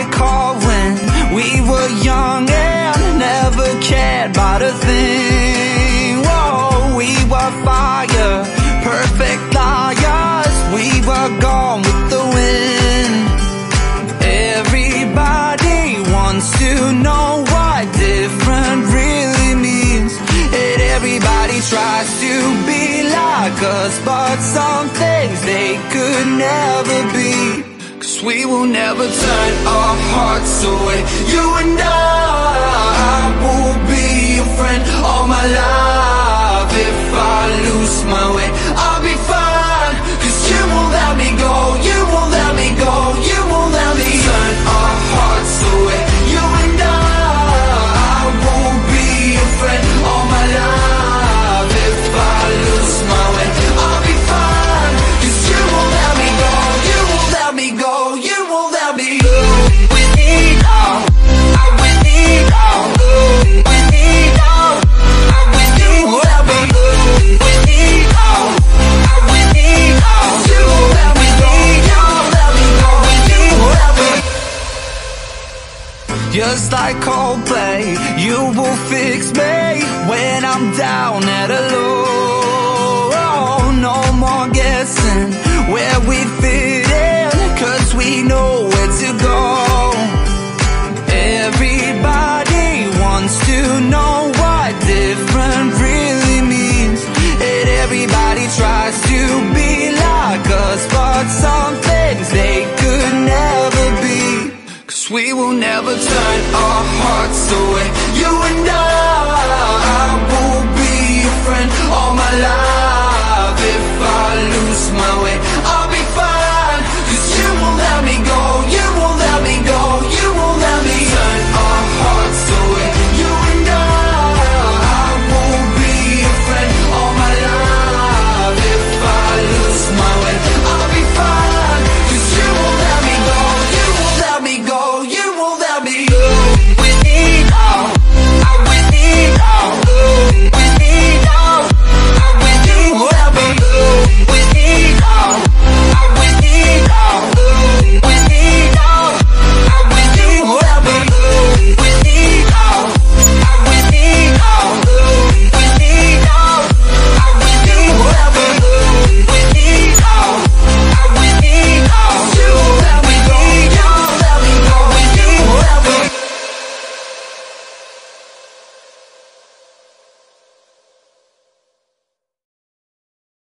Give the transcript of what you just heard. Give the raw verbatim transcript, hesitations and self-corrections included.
recall when we were young and never cared about a thing. Whoa, we were fire, perfect liars. We were gone with the wind. Everybody wants to know what different really means, and everybody tries to be like us, but some things they could never be. Cause we will never turn our hearts away. You and I will be your friend all my life. If I lose my way, I'll be fine. Cause you won't let me go, you won't let me go, you won't let me turn our hearts away. You and I will be your friend all my life. If I lose my way, I'll be fine. Cause you won't let me go, you won't let me go, you won't let me go. We need all, I will need all, we need all, I will need let me go. We need all, I will need all, you won't let me go, you won't let me go, we need let me. Just like Coldplay, you will fix me when I'm down at a low. No more guessing where we fit in, cause we know where to go. Everybody wants to know what different really means, and everybody tries to be like us, but some things they could never be. Cause we will never turn our hearts away. You and I